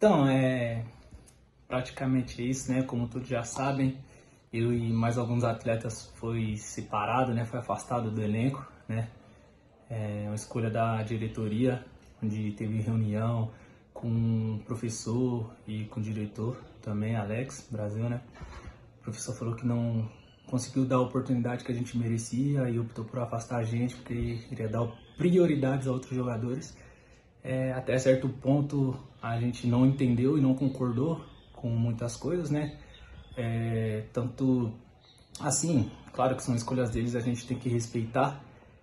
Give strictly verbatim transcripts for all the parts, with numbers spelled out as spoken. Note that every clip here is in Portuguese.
Então, é praticamente isso, né? Como todos já sabem, eu e mais alguns atletas foi separado, né? Foi afastado do elenco, né? É uma escolha da diretoria, onde teve reunião com o professor e com o diretor também, Alex Brasil, né? O professor falou que não conseguiu dar a oportunidade que a gente merecia e optou por afastar a gente porque queria dar prioridades a outros jogadores. É, até certo ponto a gente não entendeu e não concordou com muitas coisas, né? É, tanto assim, claro que são escolhas deles, a gente tem que respeitar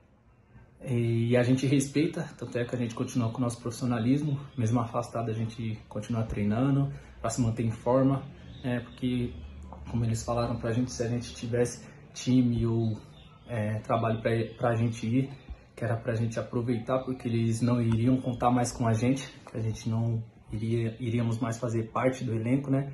e a gente respeita, tanto é que a gente continua com o nosso profissionalismo, mesmo afastado a gente continua treinando para se manter em forma, né? Porque como eles falaram pra gente, se a gente tivesse time ou é, trabalho para a gente ir, que era pra gente aproveitar, porque eles não iriam contar mais com a gente, que a gente não iria, iríamos mais fazer parte do elenco, né?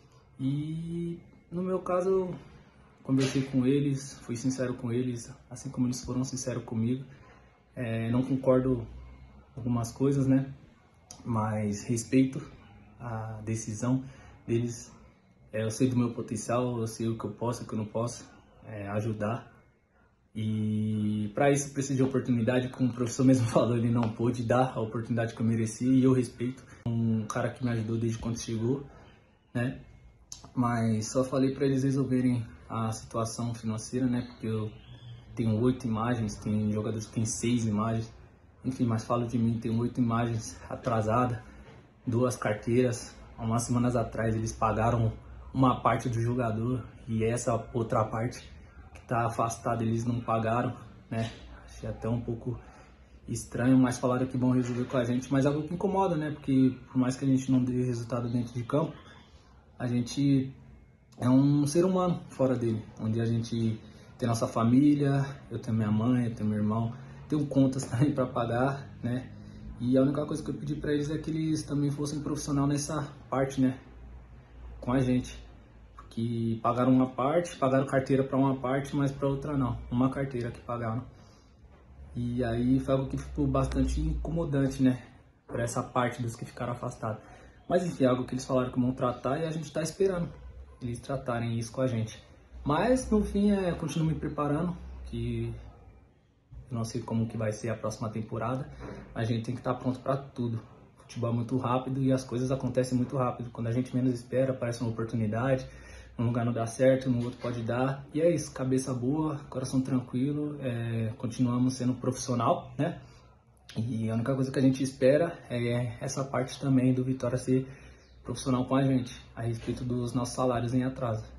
E no meu caso, eu conversei com eles, fui sincero com eles, assim como eles foram sinceros comigo. É, não concordo com algumas coisas, né? Mas respeito a decisão deles. É, eu sei do meu potencial, eu sei o que eu posso e o que eu não posso é, ajudar. E para isso precisa de oportunidade, como o professor mesmo falou, ele não pôde dar a oportunidade que eu mereci e eu respeito. Um cara que me ajudou desde quando chegou, né? Mas só falei para eles resolverem a situação financeira, né? Porque eu tenho oito imagens, tem jogadores que têm seis imagens. Enfim, mas falo de mim, tenho oito imagens atrasadas, duas carteiras. Há umas semanas atrás eles pagaram uma parte do jogador e essa outra parte que está afastada eles não pagaram, né? Achei até um pouco estranho, mas falaram que vão resolver com a gente, mas é algo que incomoda, né? Porque por mais que a gente não dê resultado dentro de campo, a gente é um ser humano fora dele, onde a gente tem nossa família, eu tenho minha mãe, eu tenho meu irmão, tenho contas também para pagar, né? E a única coisa que eu pedi para eles é que eles também fossem profissional nessa parte, né? Com a gente. Que pagaram uma parte, pagaram carteira para uma parte, mas para outra não. Uma carteira que pagaram. E aí foi algo que ficou bastante incomodante, né? Para essa parte dos que ficaram afastados. Mas enfim, é algo que eles falaram que vão tratar e a gente está esperando eles tratarem isso com a gente. Mas no fim, é, continuo me preparando, que eu não sei como que vai ser a próxima temporada. A gente tem que estar pronto para tudo. O futebol é muito rápido e as coisas acontecem muito rápido. Quando a gente menos espera, aparece uma oportunidade. Um lugar não dá certo, no outro pode dar. E é isso, cabeça boa, coração tranquilo, é, continuamos sendo profissional, né? E a única coisa que a gente espera é essa parte também do Vitória ser profissional com a gente, a respeito dos nossos salários em atraso.